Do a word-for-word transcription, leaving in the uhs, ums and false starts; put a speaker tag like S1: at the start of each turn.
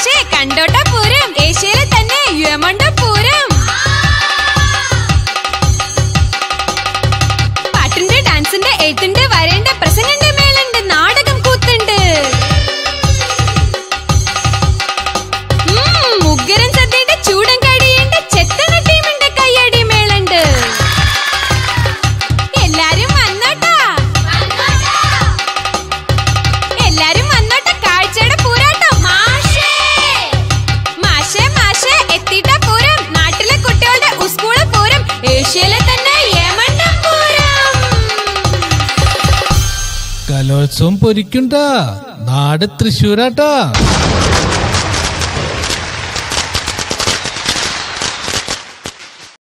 S1: മാഷേ കണ്ടോട്ട പൂരം ഏഷ്യയിലെ തന്നെ യമണ്ട പൂരം. പാട്ടുണ്ട്, ഡാൻസിന്റെ, എഴുത്തുണ്ട്, വരേണ്ട, പ്രസംഗണ്ട്, മേളുണ്ട്, നാടകം, കൂത്തുണ്ട്. മുഗ്ഗരൻ സദ്യയുടെ ചൂടൻ കടിയുണ്ട്, ചെത്തണ ടീമിന്റെ കയ്യടി മേളുണ്ട്. എല്ലാരും വന്നോട്ടാ, എല്ലാരും വന്നോട്ടെ, കാഴ്ചയുടെ പൂരാട്ടം. മാഷേ മാഷേ മാഷേ എത്തിയിട്ട പൂരം, നാട്ടിലെ കുട്ടികളുടെ സ്കൂള് പൂരം, ഏഷ്യയിലെ തന്നെ യമണ്ട പൂരം.
S2: കലോത്സവം പൊരിക്കുണ്ടാ, നാട് തൃശ്ശൂരാട്ടാ.